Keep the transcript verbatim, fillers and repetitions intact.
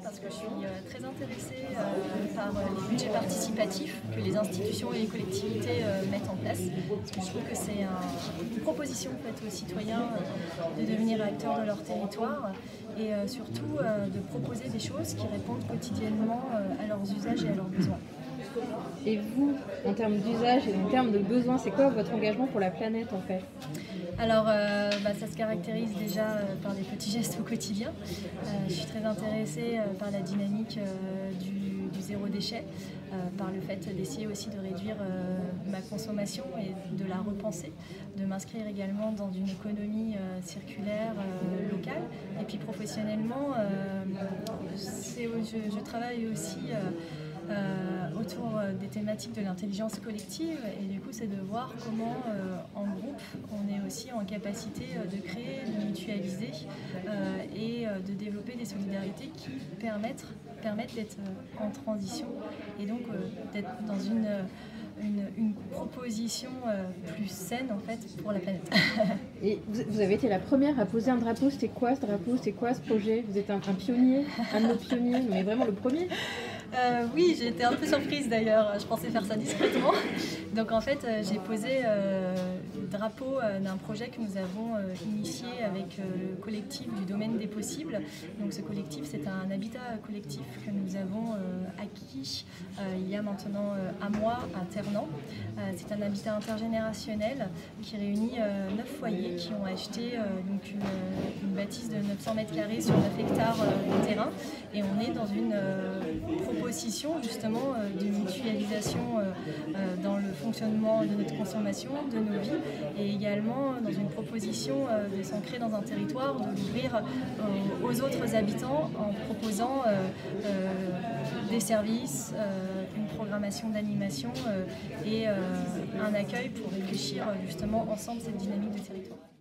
parce que je suis euh, très intéressée euh, par euh, les budgets participatifs que les institutions et les collectivités euh, mettent en place. Parce que je trouve que c'est un, une proposition faite aux citoyens euh, de devenir acteurs de leur territoire et euh, surtout euh, de proposer des choses qui répondent quotidiennement euh, à leurs usages et à leurs besoins. Et vous, en termes d'usage et en termes de besoins, c'est quoi votre engagement pour la planète en fait? Alors, euh, bah, ça se caractérise déjà euh, par des petits gestes au quotidien. Euh, je suis très intéressée euh, par la dynamique euh, du, du zéro déchet, euh, par le fait d'essayer aussi de réduire euh, ma consommation et de la repenser, de m'inscrire également dans une économie euh, circulaire euh, locale. Et puis professionnellement, euh, c'est, je, je travaille aussi euh, Euh, autour euh, des thématiques de l'intelligence collective et du coup c'est de voir comment euh, en groupe on est aussi en capacité euh, de créer, de mutualiser euh, et euh, de développer des solidarités qui permettent, permettent d'être euh, en transition et donc euh, d'être dans une, une, une proposition euh, plus saine en fait pour la planète. Et vous, vous avez été la première à poser un drapeau, c'était quoi ce drapeau, c'était quoi ce projet? Vous êtes un, un pionnier, un de nos pionniers, mais vraiment le premier? Euh, oui, j'ai été un peu surprise d'ailleurs, je pensais faire ça discrètement. Donc en fait, euh, j'ai posé euh, le drapeau euh, d'un projet que nous avons euh, initié avec euh, le collectif du domaine des possibles. Donc ce collectif, c'est un habitat collectif que nous avons euh, acquis euh, il y a maintenant euh, un mois à Ternant. Euh, c'est un habitat intergénérationnel qui réunit euh, neuf foyers qui ont acheté euh, donc une, une bâtisse de neuf cents mètres carrés sur neuf hectares euh, de terrain. Et on est dans une euh, proposition justement euh, de mutualisation euh, euh, dans le fonctionnement de notre consommation, de nos vies, et également dans une proposition euh, de s'ancrer dans un territoire, de l'ouvrir euh, aux autres habitants en proposant euh, euh, des services, euh, une programmation d'animation euh, et euh, un accueil pour réfléchir justement ensemble cette dynamique de territoire.